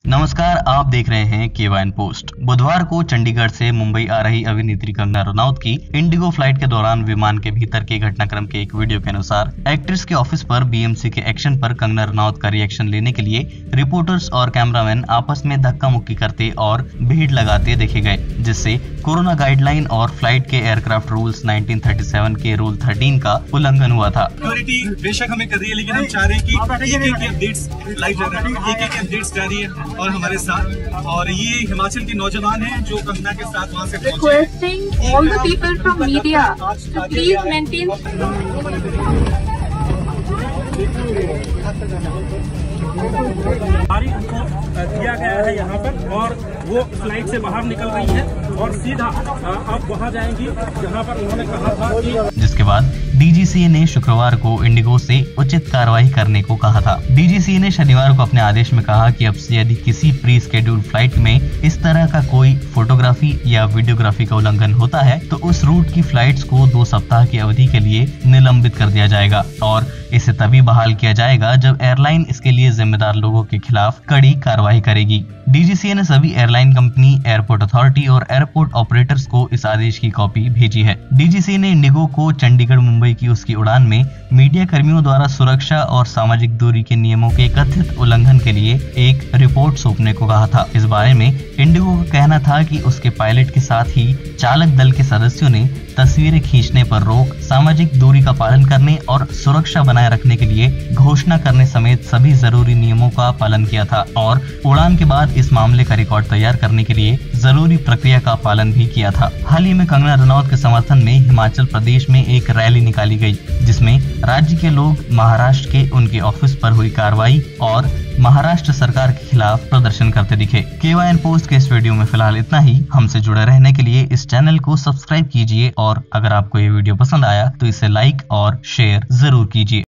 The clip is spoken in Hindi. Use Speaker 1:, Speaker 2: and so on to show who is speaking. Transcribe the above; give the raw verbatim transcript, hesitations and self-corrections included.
Speaker 1: नमस्कार, आप देख रहे हैं केवाइन पोस्ट। बुधवार को चंडीगढ़ से मुंबई आ रही अभिनेत्री कंगना रनौत की इंडिगो फ्लाइट के दौरान विमान के भीतर के घटनाक्रम के एक वीडियो के अनुसार एक्ट्रेस के ऑफिस पर बीएमसी के एक्शन पर कंगना रनौत का रिएक्शन लेने के लिए रिपोर्टर्स और कैमरामैन आपस में धक्का मुक्की करते और भीड़ लगाते देखे गए, जिससे कोरोना गाइडलाइन और फ्लाइट के aircraft rules nineteen thirty seven के रूल थर्टीन का उल्लंघन हुआ था।
Speaker 2: बेशक हमें कर रही है, लेकिन हम चाह रहे हैं कि एक एक अपडेट्स लाइव जा रही है, एक एक अपडेट्स जा रही है और हमारे साथ। और ये हिमाचल के नौजवान हैं जो कंगना के साथ वहाँ से
Speaker 3: requesting all the people from media to please maintain
Speaker 4: तारीख को दिया गया है यहाँ पर, और वो फ्लाइट से बाहर निकल रही है और सीधा अब वहाँ जाएंगी जहाँ पर उन्होंने कहा था कि
Speaker 1: जिसके बाद डीजीसीए ने शुक्रवार को इंडिगो से उचित कार्रवाई करने को कहा था। डीजीसीए ने शनिवार को अपने आदेश में कहा कि अब से यदि किसी प्री स्केड्यूल फ्लाइट में इस तरह का कोई फोटोग्राफी या वीडियोग्राफी का उल्लंघन होता है तो उस रूट की फ्लाइट्स को दो सप्ताह की अवधि के लिए निलंबित कर दिया जाएगा और इसे तभी बहाल किया जाएगा जब एयरलाइन इसके लिए जिम्मेदार लोगों के खिलाफ कड़ी कार्रवाई करेगी। डीजीसीए ने सभी एयरलाइन कंपनी, एयरपोर्ट अथॉरिटी और एयरपोर्ट ऑपरेटर्स को इस आदेश की कॉपी भेजी है। डीजीसीए ने इंडिगो को चंडीगढ़ मुंबई की उसकी उड़ान में मीडिया कर्मियों द्वारा सुरक्षा और सामाजिक दूरी के नियमों के कथित उल्लंघन के लिए एक रिपोर्ट सौंपने को कहा था। इस बारे में इंडिगो का कहना था कि उसके पायलट के साथ ही चालक दल के सदस्यों ने तस्वीरें खींचने पर रोक, सामाजिक दूरी का पालन करने और सुरक्षा बनाए रखने के लिए घोषणा करने समेत सभी जरूरी नियमों का पालन किया था और उड़ान के बाद इस मामले का रिकॉर्ड तैयार करने के लिए जरूरी प्रक्रिया का पालन भी किया था। हाल ही में कंगना रनौत के समर्थन में हिमाचल प्रदेश में एक रैली निकाली गई, जिसमें राज्य के लोग महाराष्ट्र के उनके ऑफिस पर हुई कार्रवाई और महाराष्ट्र सरकार के खिलाफ प्रदर्शन करते दिखे। केवाइन पोस्ट के इस वीडियो में फिलहाल इतना ही। हमसे जुड़े रहने के लिए इस चैनल को सब्सक्राइब कीजिए और अगर आपको ये वीडियो पसंद आया तो इसे लाइक और शेयर जरूर कीजिए।